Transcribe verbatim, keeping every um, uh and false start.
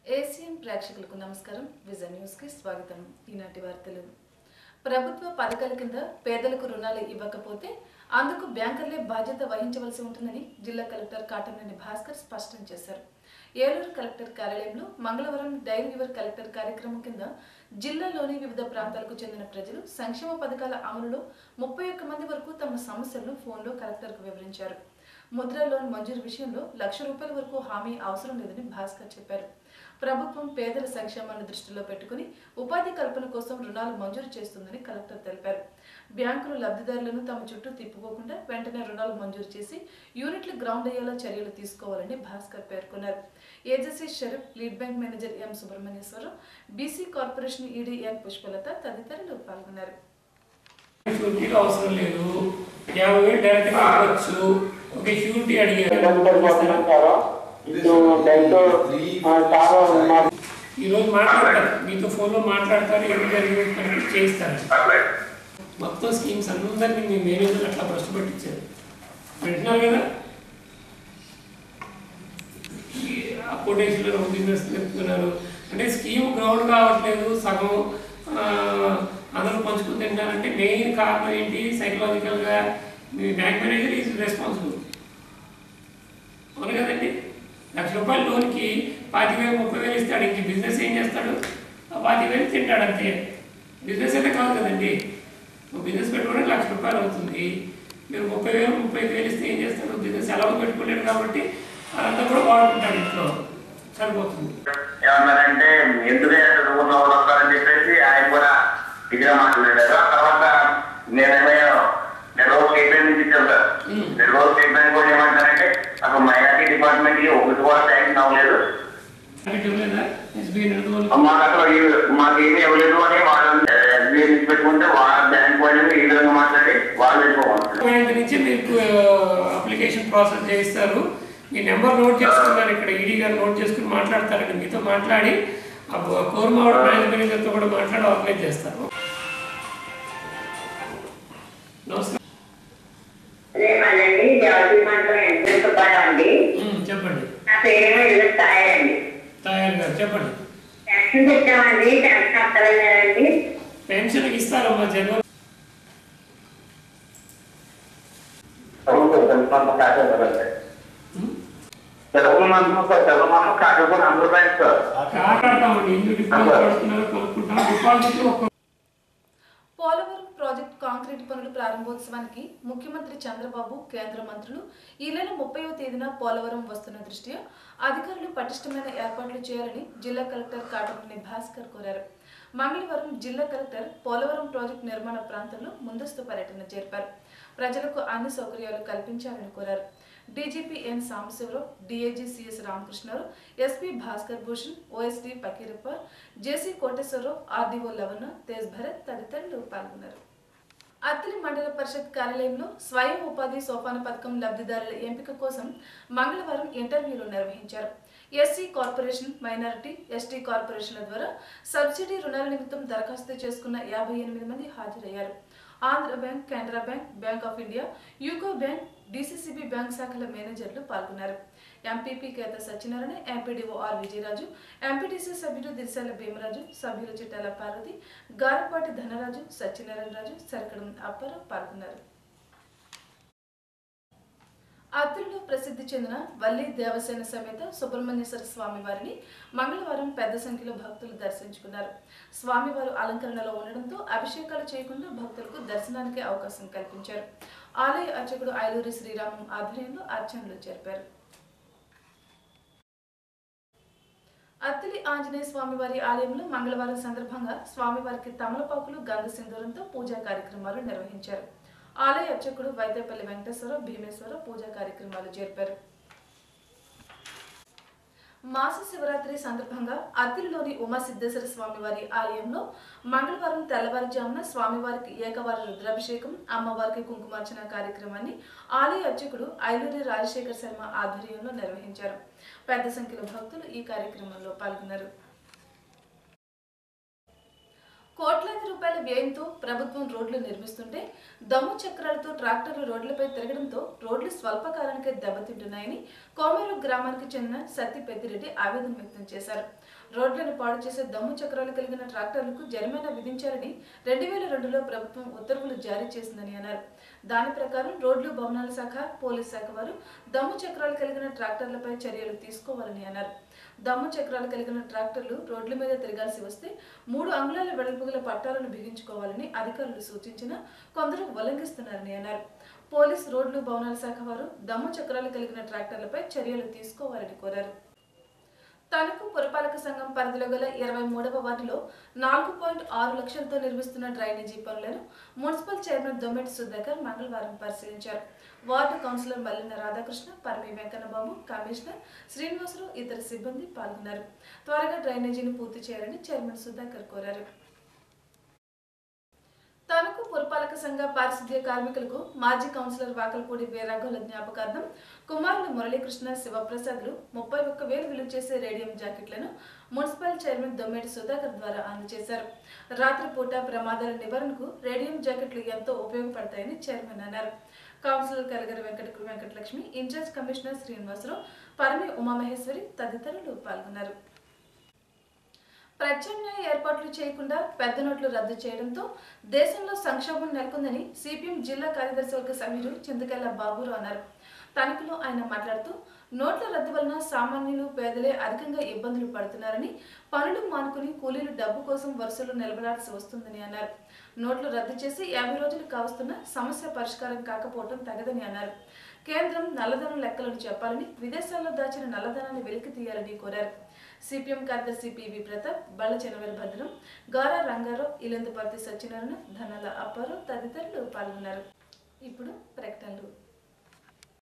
Asian ప్రేక్షకులకు నమస్కారం. Vision news కి స్వాగతం. ఈనాటి వార్తలు. ప్రభుత్వ పథకాల కింద పేదలకు రుణాలు ఇవ్వకపోతే అందుకు బ్యాంకర్లే బాధ్యత వహించవలసి ఉంటుందని జిల్లా కలెక్టర్ కాటమనేని భాస్కర్ స్పష్టం చేశారు. ఏలూరు కలెక్టర్ కార్యాలయంలో మంగళవారం డైల్ యువర్ కలెక్టర్ కార్యక్రమం కింద జిల్లాలోని వివిధ ప్రాంతాలకు చెందిన ప్రజలు సంక్షేమ పథకాల అమలులో ముప్పై ఒక్క మంది వరకు తమ సమస్యలను ఫోన్లో కలెక్టర్కు వివరించారు. ముద్ర లోన్ మంజూరు విషయంలో లక్ష రూపాయల వరకు హామీ అవసరం లేదని భాస్కర్ చెప్పారు. ప్రభుత్వం పేదల సంక్షేమాన్ని దృష్టిలో పెట్టుకుని ఉపాధి కల్పన కోసం రుణాలు మంజూరు చేస్తుందని కలెక్టర్ తెలిపారు. బ్యాంకులు లబ్ధిదారులను తమ చుట్టూ తిప్పుకోకుండా వెంటనే రుణాలు మంజూరు చేసి యూనిట్లు గ్రౌండ్ అయ్యేలా చర్యలు తీసుకోవాలని భాస్కర్ పేర్కొన్నారు. AJC Sharif, lead bank manager M Subrahmanyeswararao, BC corporation ED N Pushpalatha తదితరులు పాల్గొన్నారు. అవసరం లేదు, యాభై వేలు డైరెక్ట్ గా ఇవ్వచ్చు. ఒక షూరిటీ అడిగారు. ఈరోజు మాట్లాడతారు, మీతో ఫోన్లో మాట్లాడతారు, ఏమి జరిగింది చేయిస్తారు. మొత్తం స్కీమ్స్ అందరినీ మీ మేనేజర్ అట్లా ప్రశ్న పెట్టించారు. పెట్టినారు కదా, అపోటేషన్లో బిజినెస్ చెప్తున్నారు. అంటే స్కీమ్ గ్రౌండ్ కావట్లేదు, సగం అందరూ పంచుకుని తింటారంటే మెయిన్ కారణం ఏంటి? సైకలాజికల్గా మీ బ్యాంక్ మేనేజర్ ఈజ్ రెస్పాన్సిబుల్. అవును కదండి. లక్ష రూపాయల లోన్కి పాతిక వేలు ముప్పై వేలు ఇస్తాడు. ఇంక బిజినెస్ ఏం చేస్తాడు? ఆ పాతిక వేలు తింటాడు అంతే. బిజినెస్ అయితే కాదు కదండి. బిజినెస్ పెట్టుకోవడానికి లక్ష రూపాయలు అవుతుంది. మీరు ముప్పై వేలు ముప్పై వేలు ఇస్తే ఏం చేస్తాడు? బిజినెస్ ఎలాగో పెట్టుకోలేడు కాబట్టి అదంతా కూడా వాడుకుంటాడు, ఇంట్లో సరిపోతుంది. ఏమన్నారంటే ఎందుకు అని చెప్పేసి ఆయన కూడా ఇదిగా మాట్లాడారు. ఆ తర్వాత నేనేమో నేను రోజు స్టేట్మెంట్ నుంచి ఇచ్చాను సార్. నేను రోజు స్టేట్మెంట్ కూడా ఏమంటారంటే అసలు మైనార్టీ డిపార్ట్మెంట్ కి ఒకటి కూడా శాంక్షన్ అవ్వలేదు, మాకు అసలు మాకు ఏమీ ఇవ్వలేదు అని వాళ్ళు ఎస్బీఐ నుంచి పెట్టుకుంటే వాళ్ళ బ్యాంక్ వాళ్ళు ఈ విధంగా మాట్లాడి వాళ్ళు వెళ్ళిపోవాలి. నుంచి మీకు అప్లికేషన్ ప్రాసెస్ చేస్తారు. మీ నెంబర్ నోట్ చేసుకున్నారు, ఇక్కడ ఈడీ గారు నోట్ చేసుకుని మాట్లాడతారండి. మీతో మాట్లాడి కోరమావడ బ్రాంచ్ మేనేజర్తో కూడా మాట్లాడి ఆర్గనైజ్ చేస్తారు. నమస్కారం. చెప్పండి. తయారు గారు చెప్పండి. పెన్షన్ ఇస్తారమ్మా జగన్. పోలవరం ప్రాజెక్టు కాంక్రీట్ పనుల ప్రారంభోత్సవానికి ముఖ్యమంత్రి చంద్రబాబు, కేంద్ర మంత్రులు ఈ నెల ముప్పైవ తేదీన పోలవరం వస్తున్న దృష్ట్యా అధికారులు పటిష్టమైన ఏర్పాట్లు చేయాలని జిల్లా కలెక్టర్ కాటమనేని భాస్కర్ కోరారు. మంగళవారం జిల్లా కలెక్టర్ పోలవరం ప్రాజెక్టు నిర్మాణ ప్రాంతంలో ముందస్తు పర్యటన జరిపారు. ప్రజలకు అన్ని సౌకర్యాలు కల్పించాలని కోరారు. DGP N Sambasivarao, DIG CS Ramakrishnarao, SP Bhaskar Bhushan, OSD Pakirappa, JC Koteswararao, RDO Lavana, Tej Bharat తదితరులు పాల్గొన్నారు. అత్తిలి మండల పరిషత్ కార్యాలయంలో స్వయం ఉపాధి సోపాన పథకం లబ్ధిదారుల ఎంపిక కోసం మంగళవారం ఇంటర్వ్యూలు నిర్వహించారు. ఎస్సీ కార్పొరేషన్, మైనారిటీ, ఎస్టీ కార్పొరేషన్ల ద్వారా సబ్సిడీ రుణాల నిమిత్తం దరఖాస్తు చేసుకున్న యాభై ఎనిమిది మంది హాజరయ్యారు. Andhra bank, Canara bank, bank of India, UCO bank, DCCB bank శాఖల మేనేజర్లు పాల్గొన్నారు. MPP Keta Satyanarayana, MPDO R Vijayaraju, MPTC సభ్యులు దిర్శాల భీమరాజు, సభ్యులు చిట్టాల పార్వతి, గారపాటి ధనరాజు, సత్యనారాయణ రాజు, సరకడం అప్పారావు పాల్గొన్నారు. అత్తిలిలో ప్రసిద్ధి చెందిన వల్లి దేవసేన సమేత సుబ్రహ్మణ్యేశ్వర స్వామి వారిని మంగళవారం పెద్ద సంఖ్యలో భక్తులు దర్శించుకున్నారు. స్వామివారు అలంకరణలో ఉండడంతో అభిషేకాలు చేయకుండా భక్తులకు దర్శనానికి అవకాశం కల్పించారు. ఆలయ అర్చకుడు ఐలూరి శ్రీరామం ఆధ్వర్యంలో అర్చనలు జరిపారు. అత్తిలి ఆంజనేయ స్వామివారి ఆలయంలో మంగళవారం సందర్భంగా స్వామివారికి తమలపాకులు, గంధ సింధూరంతో పూజా కార్యక్రమాలు నిర్వహించారు. ఆలయ అర్చకుడు వైద్యపల్లి వెంకటేశ్వర భీమేశ్వర పూజా కార్యక్రమాలు జరిపారు. మాస శివరాత్రి సందర్భంగా అత్తిలిలోని ఉమాసిద్ధేశ్వర స్వామివారి ఆలయంలో మంగళవారం తెల్లవారుజామున స్వామివారికి ఏకవార రుద్రాభిషేకం, అమ్మవారికి కుంకుమార్చన కార్యక్రమాన్ని ఆలయ అర్చకుడు ఐలూరి రాజశేఖర్ శర్మ ఆధ్వర్యంలో నిర్వహించారు. పెద్ద సంఖ్యలో భక్తులు ఈ కార్యక్రమంలో పాల్గొన్నారు. కోట్లాది రూపాయల వ్యయంతో ప్రభుత్వం రోడ్లు నిర్మిస్తుంటే దమ్ము చక్రాలతో ట్రాక్టర్లు రోడ్లపై తిరగడంతో రోడ్లు స్వల్పకాలానికే దెబ్బతింటున్నాయని కోమేరు గ్రామానికి చెందిన సత్తి పెద్దిరెడ్డి ఆవేదన వ్యక్తం చేశారు. రోడ్లను పాడు చేసే దమ్ము చక్రాలు కలిగిన ట్రాక్టర్లకు జరిమానా విధించాలని రెండు వేల రెండులో ప్రభుత్వం ఉత్తర్వులు జారీ చేసిందని అన్నారు. దాని ప్రకారం రోడ్లు భవనాల శాఖ, పోలీస్ శాఖ వారు దమ్ము చక్రాలు కలిగిన ట్రాక్టర్లపై చర్యలు తీసుకోవాలని అన్నారు. దమ్ము చక్రాలు కలిగిన ట్రాక్టర్లు రోడ్ల మీద తిరగాల్సి వస్తే మూడు అంగుళాల వెడల్పు గల పట్టాలను బిగించుకోవాలని అధికారులు సూచించినా కొందరు ఉల్లంఘిస్తున్నారని అన్నారు. పోలీస్, రోడ్లు భవనాల శాఖ వారు దమ్ము చక్రాలు కలిగిన ట్రాక్టర్లపై చర్యలు తీసుకోవాలని కోరారు. తణుకు పురపాలక సంఘం పరిధిలో గల ఇరవై మూడవ వార్డులో నాలుగు పాయింట్ ఆరు లక్షలతో నిర్మిస్తున్న డ్రైనేజీ పనులను మున్సిపల్ చైర్మన్ దొమ్మెటి సుధాకర్ మంగళవారం పరిశీలించారు. Ward councillor Mallina Radhakrishna, Parami Venkannababu, commissioner Srinivasarao, ఇతర సిబ్బంది పాల్గొన్నారు. త్వరగా డ్రైనేజీని పూర్తి చేయాలని చైర్మన్ సుధాకర్ కోరారు. తణుకు పురపాలక సంఘ పారిశుద్ధ్య కార్మికులకు మాజీ కౌన్సిలర్ వాకలపూడి వీరాఘోల జ్ఞాపకార్థం కుమారులు మురళీకృష్ణ, శివప్రసాద్లు ముప్పై ఒక్క వేలు విలువ చేసే రేడియం జాకెట్లను మున్సిపల్ చైర్మన్ దొమ్మెటి సుధాకర్ ద్వారా అందజేశారు. రాత్రిపూట ప్రమాదాల నివారణకు రేడియం జాకెట్లు ఎంతో ఉపయోగపడతాయని చైర్మన్ అన్నారు. Councillor Kalagara Venkata Venkatalakshmi, in charge commissioner Srinivasarao, Parami Umamaheswari తదితరులు పాల్గొన్నారు. ప్రత్యామ్నాయ ఏర్పాట్లు చేయకుండా పెద్ద నోట్లు రద్దు చేయడంతో దేశంలో సంక్షోభం నెలకొందని సిపిఎం జిల్లా కార్యదర్శి వర్గ సభ్యుడు చింతకెళ్ల బాబురావు అన్నారు. తణుకులో ఆయన మాట్లాడుతూ నోట్ల రద్దు వలన సామాన్యులు, పేదలే అధికంగా ఇబ్బందులు పడుతున్నారని, పనులు మానుకుని కూలీలు డబ్బు కోసం వరుసలో నిలబడాల్సి వస్తుందని అన్నారు. నోట్లు రద్దు చేసి యాభై రోజులు కావస్తున్న సమస్య పరిష్కారం కాకపోవడం తగదని అన్నారు. కేంద్రం నల్లధనం లెక్కలను చెప్పాలని, విదేశాల్లో దాచిన నల్లధనాన్ని వెలికి తీయాలని కోరారు. సిపిఎం కార్యదర్శి పివి ప్రతాప్, బళ్ళ చెనవేల భద్రం, గారా రంగారావు, ఇలందుపర్తి సత్యనారాయణ, ధనాల అప్పారావు తదితరులు పాల్గొన్నారు. ఇప్పుడు ప్రకటనలు.